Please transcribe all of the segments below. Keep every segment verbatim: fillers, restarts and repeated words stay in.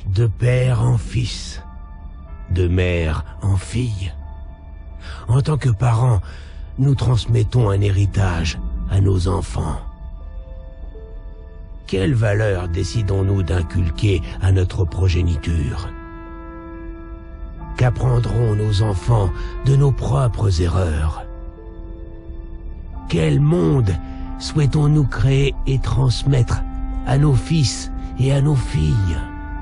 de père en fils, de mère en fille. En tant que parents, nous transmettons un héritage à nos enfants. Quelle valeur décidons-nous d'inculquer à notre progéniture? Qu'apprendront nos enfants de nos propres erreurs? Quel monde souhaitons-nous créer et transmettre à nos fils et à nos filles?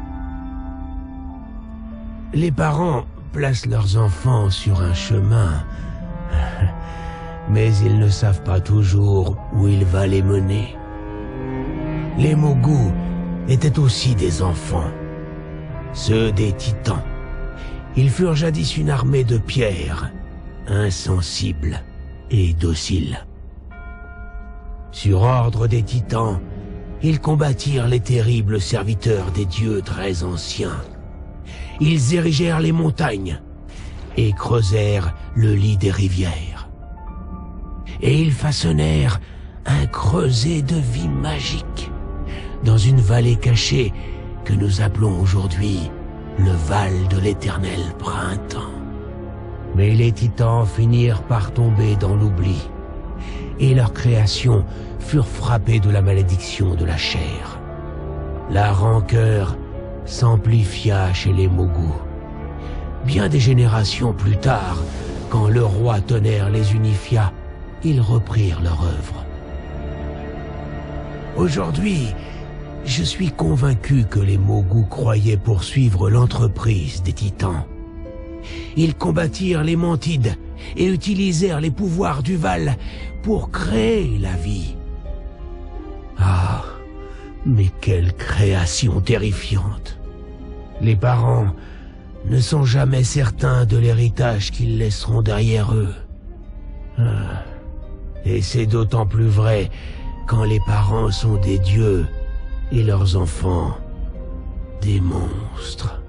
Les parents placent leurs enfants sur un chemin, mais ils ne savent pas toujours où il va les mener. Les Mogu étaient aussi des enfants, ceux des titans. Ils furent jadis une armée de pierre, insensible et docile. Sur ordre des titans, ils combattirent les terribles serviteurs des dieux très anciens. Ils érigèrent les montagnes et creusèrent le lit des rivières. Et ils façonnèrent un creuset de vie magique dans une vallée cachée que nous appelons aujourd'hui le Val de l'Éternel Printemps. Mais les titans finirent par tomber dans l'oubli, et leurs créations furent frappées de la malédiction de la chair. La rancœur s'amplifia chez les Mogu. Bien des générations plus tard, quand le roi Tonnerre les unifia, ils reprirent leur œuvre. Aujourd'hui, je suis convaincu que les Mogu croyaient poursuivre l'entreprise des titans. Ils combattirent les Mantides et utilisèrent les pouvoirs du Val pour créer la vie. Ah, mais quelle création terrifiante! Les parents ne sont jamais certains de l'héritage qu'ils laisseront derrière eux. Ah, et c'est d'autant plus vrai quand les parents sont des dieux et leurs enfants des monstres.